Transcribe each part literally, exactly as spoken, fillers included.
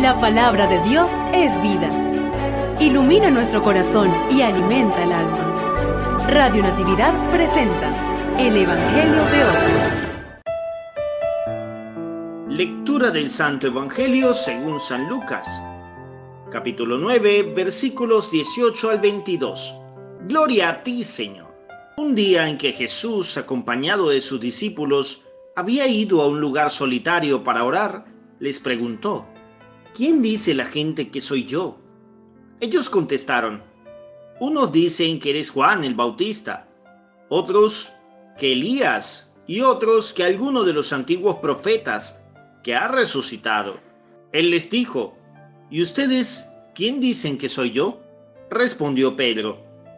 La palabra de Dios es vida. Ilumina nuestro corazón y alimenta el alma. Radio Natividad presenta el Evangelio de hoy. Lectura del Santo Evangelio según San Lucas, capítulo nueve, versículos dieciocho al veintidós. Gloria a ti, Señor. Un día en que Jesús, acompañado de sus discípulos, había ido a un lugar solitario para orar, les preguntó: ¿quién dice la gente que soy yo? Ellos contestaron: unos dicen que eres Juan el Bautista, otros que Elías y otros que alguno de los antiguos profetas que ha resucitado. Él les dijo: ¿y ustedes quién dicen que soy yo? Respondió Pedro: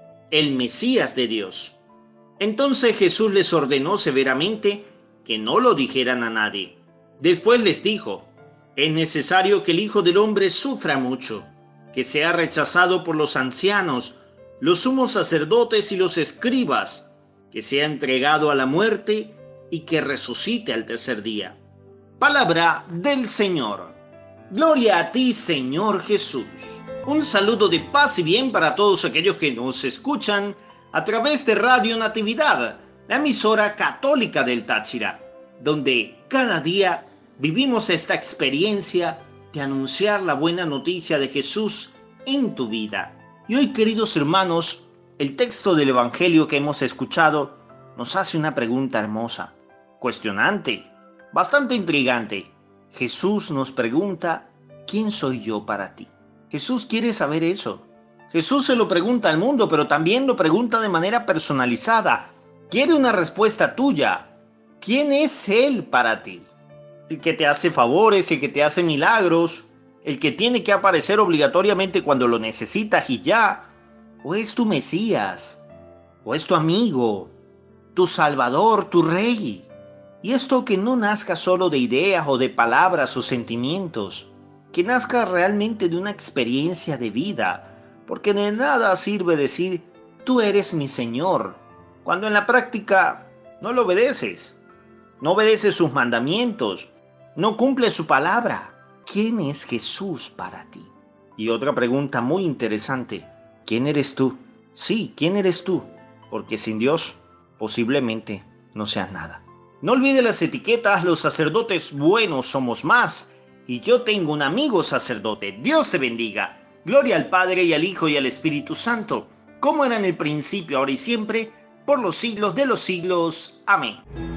el Mesías de Dios. Entonces Jesús les ordenó severamente que no lo dijeran a nadie. Después les dijo: es necesario que el Hijo del Hombre sufra mucho, que sea rechazado por los ancianos, los sumos sacerdotes y los escribas, que sea entregado a la muerte y que resucite al tercer día. Palabra del Señor. Gloria a ti, Señor Jesús. Un saludo de paz y bien para todos aquellos que nos escuchan a través de Radio Natividad, la emisora católica del Táchira, donde cada día vivimos esta experiencia de anunciar la buena noticia de Jesús en tu vida. Y hoy, queridos hermanos, el texto del Evangelio que hemos escuchado nos hace una pregunta hermosa, cuestionante, bastante intrigante. Jesús nos pregunta: ¿quién soy yo para ti? Jesús quiere saber eso. Jesús se lo pregunta al mundo, pero también lo pregunta de manera personalizada. Quiere una respuesta tuya. ¿Quién es Él para ti? El que te hace favores, el que te hace milagros, el que tiene que aparecer obligatoriamente cuando lo necesitas y ya. ¿O es tu Mesías? ¿O es tu amigo? ¿Tu Salvador, tu Rey? Y esto que no nazca solo de ideas o de palabras o sentimientos, que nazca realmente de una experiencia de vida, porque de nada sirve decir: tú eres mi Señor, cuando en la práctica no lo obedeces, no obedeces sus mandamientos, no cumples su palabra. ¿Quién es Jesús para ti? Y otra pregunta muy interesante: ¿quién eres tú? Sí, ¿quién eres tú? Porque sin Dios posiblemente no seas nada. No olvides las etiquetas: los sacerdotes buenos somos más, y yo tengo un amigo sacerdote. Dios te bendiga. Gloria al Padre, y al Hijo, y al Espíritu Santo, como era en el principio, ahora y siempre, por los siglos de los siglos. Amén.